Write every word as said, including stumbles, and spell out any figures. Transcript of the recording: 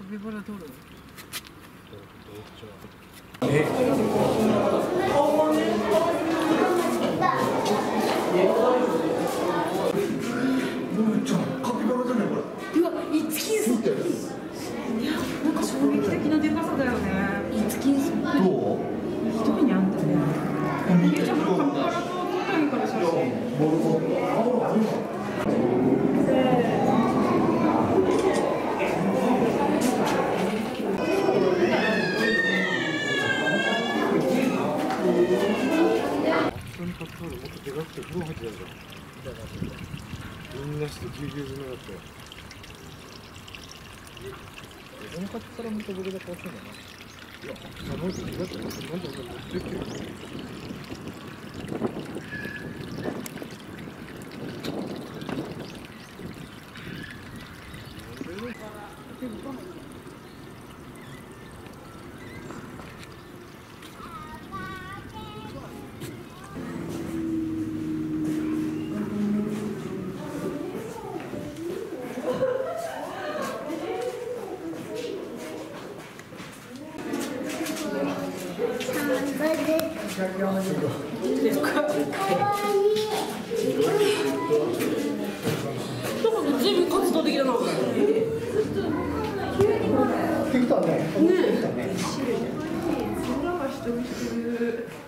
ビバラ取る。 えちゃんカピバラじゃないこれ。 うわ、イツキンソン。いや、なんか衝撃的なでかさだよね。イツキンソン。どう？一人にあんたね。めちゃくちゃカピバラと撮ったんから写真。 もっとでかくて風呂入ってたじゃん。みんなしてぎゅうぎゅう詰めだって。この先から見た僕が倒したんだな。いや、寒いと苦手だった。なんで俺持ってってるの？ ずいぶん活動的だな。 できたね。 ねえ。